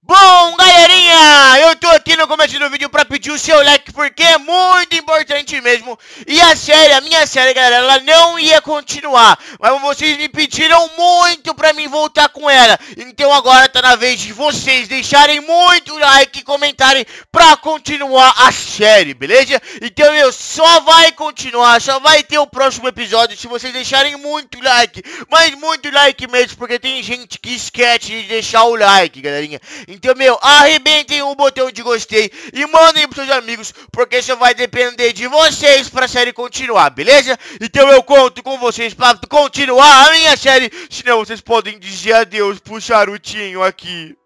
Bom, galerinha, eu tô aqui no começo do vídeo pra pedir o seu like, porque é muito importante mesmo. E a minha série, galera, ela não ia continuar, mas vocês me pediram muito pra mim voltar com ela. Então agora tá na vez de vocês deixarem muito like e comentarem pra continuar a série, beleza? Então, só vai continuar, só vai ter o próximo episódio se vocês deixarem muito like. Mas muito like mesmo, porque tem gente que esquece de deixar o like, galerinha. Então, arrebentem o botão de gostei e mandem pros seus amigos, porque isso vai depender de vocês pra série continuar, beleza? Então eu conto com vocês pra continuar a minha série, senão vocês podem dizer adeus pro charutinho aqui.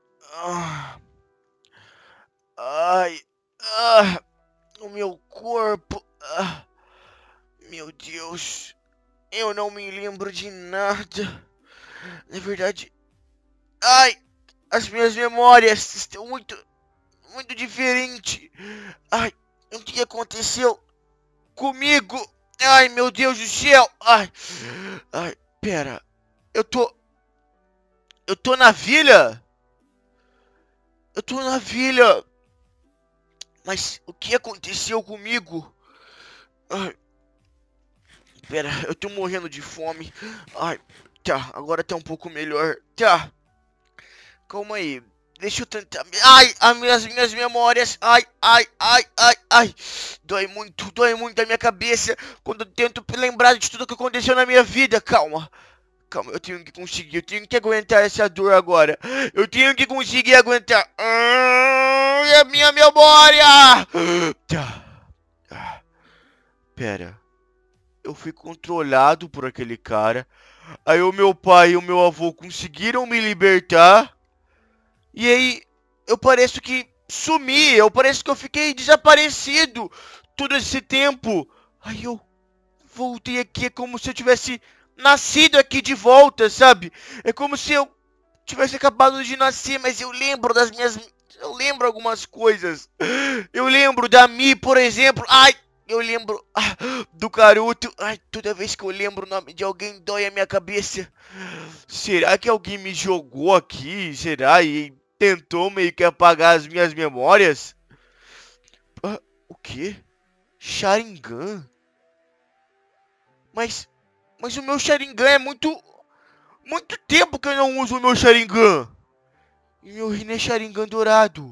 Ai, o meu corpo, meu Deus, eu não me lembro de nada, na verdade, as minhas memórias estão muito diferentes. Ai, o que aconteceu comigo? Ai, meu Deus do céu. Ai, pera. Eu tô na vila? Eu tô na vila. Mas o que aconteceu comigo? Ai, pera, eu tô morrendo de fome. Ai, tá, agora tá um pouco melhor. Tá. Calma aí, deixa eu tentar. Ai, as minhas memórias. Ai. Dói muito a minha cabeça quando eu tento lembrar de tudo que aconteceu na minha vida. Calma, eu tenho que conseguir. Eu tenho que aguentar essa dor agora. Eu tenho que conseguir aguentar. A minha memória. Tá. Pera. Eu fui controlado por aquele cara. Aí o meu pai e o meu avô conseguiram me libertar. E aí, eu pareço que sumi, eu pareço que eu fiquei desaparecido todo esse tempo. Aí eu voltei aqui, é como se eu tivesse nascido aqui de volta, sabe? É como se eu tivesse acabado de nascer, mas eu lembro eu lembro algumas coisas. Eu lembro da Mi, por exemplo. Eu lembro do Caruto. Toda vez que eu lembro o nome de alguém, dói a minha cabeça. Será que alguém me jogou aqui? Será? E tentou meio que apagar as minhas memórias? O quê? Sharingan? Mas o meu Sharingan é muito tempo que eu não uso o meu Sharingan. E meu Rin é Sharingan dourado.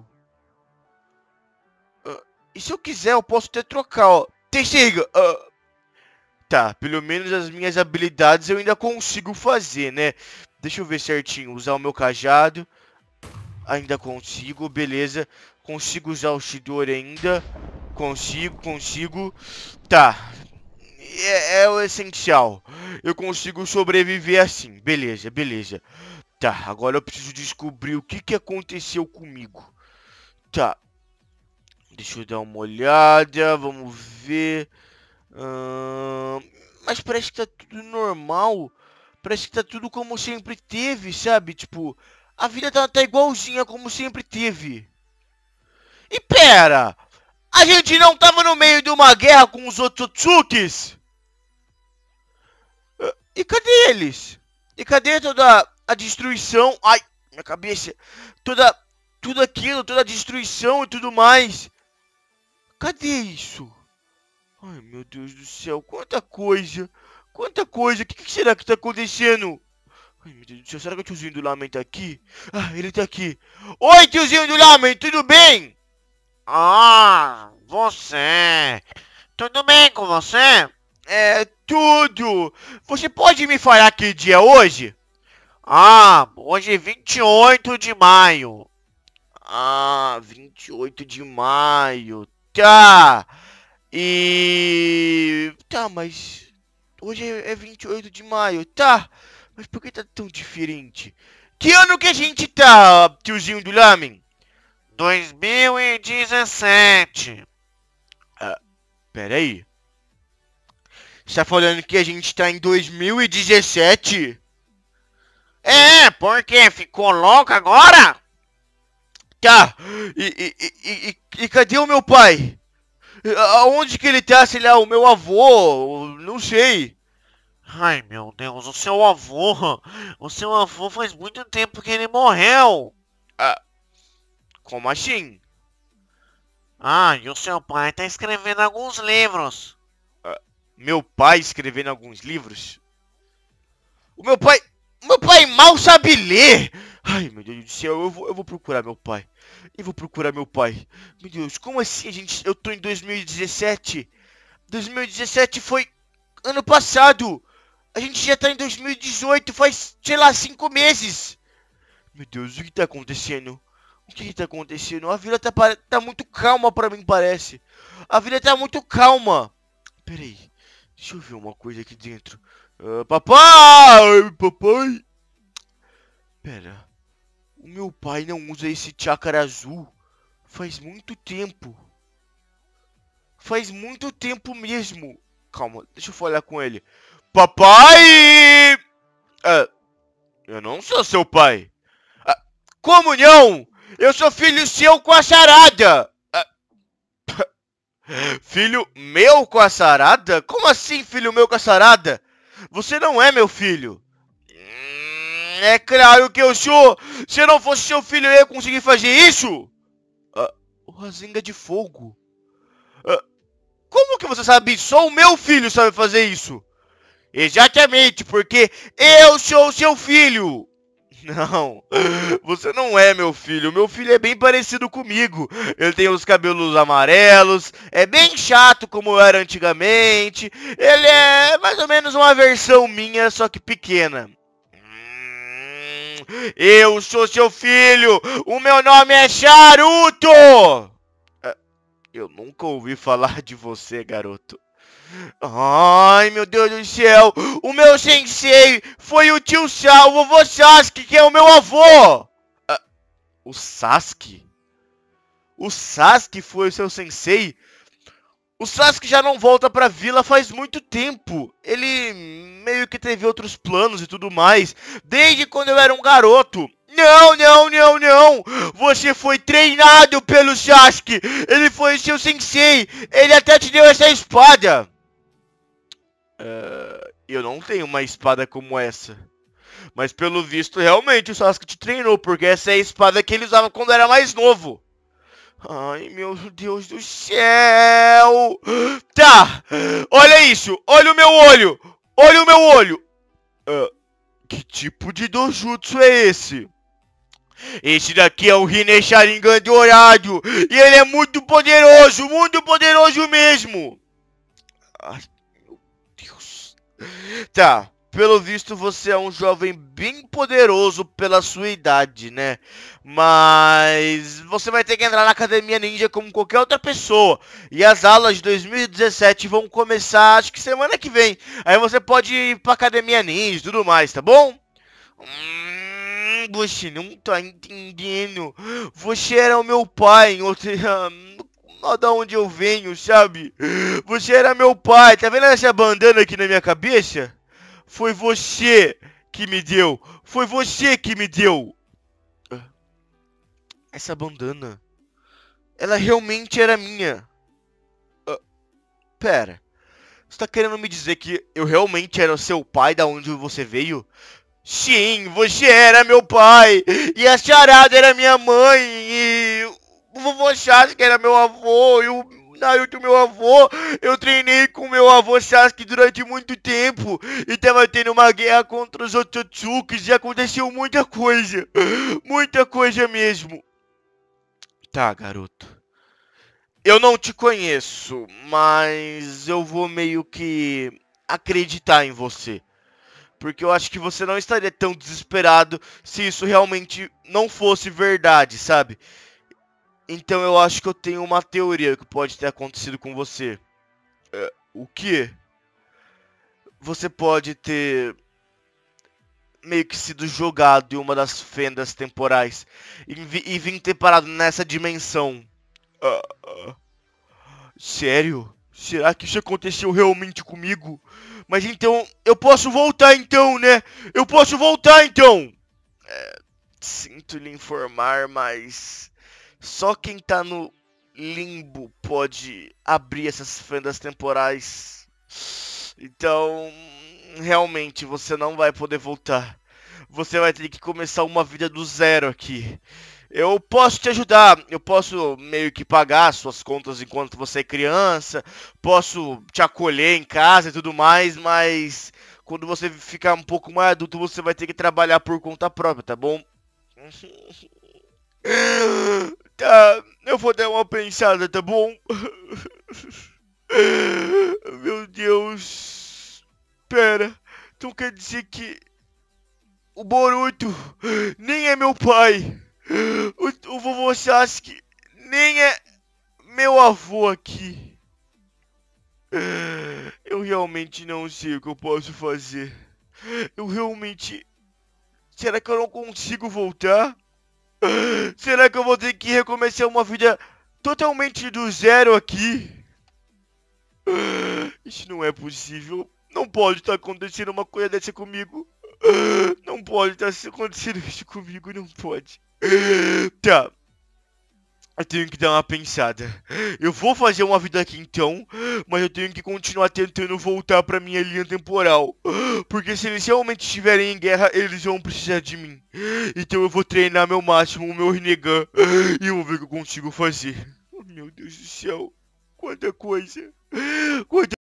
E se eu quiser, eu posso até trocar, ó. Teixeira! Tá, pelo menos as minhas habilidades eu ainda consigo fazer, né? Deixa eu ver certinho. Usar o meu cajado. Ainda consigo, beleza. Consigo usar o Chidori ainda. Consigo. Tá. É o essencial. Eu consigo sobreviver assim. Beleza. Tá, agora eu preciso descobrir o que aconteceu comigo. Tá. Deixa eu dar uma olhada. Vamos ver. Mas parece que tá tudo normal. Parece que tá tudo como sempre teve, sabe? Tipo, a vida tá igualzinha como sempre teve. E pera! A gente não tava no meio de uma guerra com os Otsutsukis? E cadê eles? E cadê toda a destruição? Ai, minha cabeça. Tudo aquilo, toda a destruição e tudo mais. Cadê isso? Ai, meu Deus do céu, quanta coisa. O que será que tá acontecendo? Ai, meu Deus do céu, será que o tiozinho do Lamen tá aqui? Ele tá aqui. Oi, tiozinho do Lamen, tudo bem? Você. Tudo bem com você? Tudo. Você pode me falar que dia é hoje? Hoje é 28 de maio. 28 de maio. Tá. Tá, mas hoje é 28 de maio. Tá. Mas por que tá tão diferente? Que ano que a gente tá, tiozinho do Lamen? 2017. Pera aí. Você tá falando que a gente tá em 2017? Por quê? Ficou louco agora? Tá. E cadê o meu pai? Aonde que ele tá? Sei lá, o meu avô? Não sei. Ai, meu Deus, o seu avô faz muito tempo que ele morreu. Como assim? Ah, e o seu pai tá escrevendo alguns livros. Meu pai escrevendo alguns livros? O meu pai. Meu pai mal sabe ler! Ai, meu Deus do céu, eu vou procurar meu pai. Eu vou procurar meu pai. Meu Deus, como assim, gente? Eu tô em 2017. 2017 foi ano passado. A gente já tá em 2018, faz, sei lá, 5 meses. Meu Deus, o que tá acontecendo? O que tá acontecendo? A vida tá muito calma pra mim, parece. A vida tá muito calma. Pera aí, deixa eu ver uma coisa aqui dentro. Papai! Papai! Pera, o meu pai não usa esse chácara azul faz muito tempo. Faz muito tempo mesmo. Calma, deixa eu falar com ele. Papai! Eu não sou seu pai. Como não? Eu sou filho seu com a charada. Filho meu com a sarada? Como assim, filho meu com a sarada? Você não é meu filho. É claro que eu sou. Se eu não fosse seu filho, eu ia conseguir fazer isso? O Rasenga de Fogo. Como que você sabe? Só o meu filho sabe fazer isso. Exatamente, porque eu sou seu filho. Não, você não é meu filho. Meu filho é bem parecido comigo. Ele tem os cabelos amarelos, é bem chato como eu era antigamente. Ele é mais ou menos uma versão minha, só que pequena. Eu sou seu filho. O meu nome é Charuto. Eu nunca ouvi falar de você, garoto. Ai, meu Deus do céu! O meu sensei foi o tio o vovô Sasuke, que é o meu avô! O Sasuke? O Sasuke foi o seu sensei? O Sasuke já não volta pra vila faz muito tempo. Ele meio que teve outros planos e tudo mais, desde quando eu era um garoto. Não, não, não, não! Você foi treinado pelo Sasuke! Ele foi o seu sensei! Ele até te deu essa espada! Eu não tenho uma espada como essa. Mas pelo visto, realmente o Sasuke te treinou, porque essa é a espada que ele usava quando era mais novo. Ai, meu Deus do céu! Tá! Olha isso! Olha o meu olho! Olha o meu olho! Que tipo de dojutsu é esse? Esse daqui é o Rinne Sharingan dourado! E ele é muito poderoso mesmo! Ai, meu Deus. Tá, pelo visto você é um jovem bem poderoso pela sua idade, né? Mas você vai ter que entrar na Academia Ninja como qualquer outra pessoa. E as aulas de 2017 vão começar, acho que semana que vem. Aí você pode ir pra Academia Ninja e tudo mais, tá bom? Você não tá entendendo. Você era o meu pai em outra... Da onde eu venho, sabe? Você era meu pai. Tá vendo essa bandana aqui na minha cabeça? Foi você que me deu. Foi você que me deu. Essa bandana. Ela realmente era minha. Pera. Você tá querendo me dizer que eu realmente era o seu pai da onde você veio? Sim, você era meu pai. E a charada era minha mãe. E o vovô Sasuke era meu avô. E o Naruto, meu avô. Eu treinei com meu avô Sasuke durante muito tempo. E tava tendo uma guerra contra os Otsutsukis. E aconteceu muita coisa. Muita coisa mesmo. Tá, garoto. Eu não te conheço, mas eu vou meio que acreditar em você. Porque eu acho que você não estaria tão desesperado se isso realmente não fosse verdade, sabe? Então eu acho que eu tenho uma teoria que pode ter acontecido com você. O quê? Você pode ter meio que sido jogado em uma das fendas temporais e vir ter parado nessa dimensão. Sério? Será que isso aconteceu realmente comigo? Mas então, eu posso voltar então, né? Eu posso voltar então! Sinto lhe informar, mas só quem tá no limbo pode abrir essas fendas temporais. Então, realmente, você não vai poder voltar. Você vai ter que começar uma vida do zero aqui. Eu posso te ajudar, eu posso meio que pagar suas contas enquanto você é criança, posso te acolher em casa e tudo mais, mas quando você ficar um pouco mais adulto, você vai ter que trabalhar por conta própria, tá bom? Tá, eu vou dar uma pensada, tá bom? Meu Deus. Pera, então quer dizer que o Boruto nem é meu pai. O vovô Sasuke nem é meu avô aqui. Eu realmente não sei o que eu posso fazer. Eu realmente. Será que eu não consigo voltar? Será que eu vou ter que recomeçar uma vida totalmente do zero aqui? Isso não é possível. Não pode estar acontecendo uma coisa dessa comigo. Não pode estar acontecendo isso comigo, não pode. Tá, eu tenho que dar uma pensada. Eu vou fazer uma vida aqui então, mas eu tenho que continuar tentando voltar pra minha linha temporal. Porque se eles realmente estiverem em guerra, eles vão precisar de mim. Então eu vou treinar meu máximo, o meu Rinnegan, e eu vou ver o que eu consigo fazer. Oh, meu Deus do céu, quanta coisa. Quanta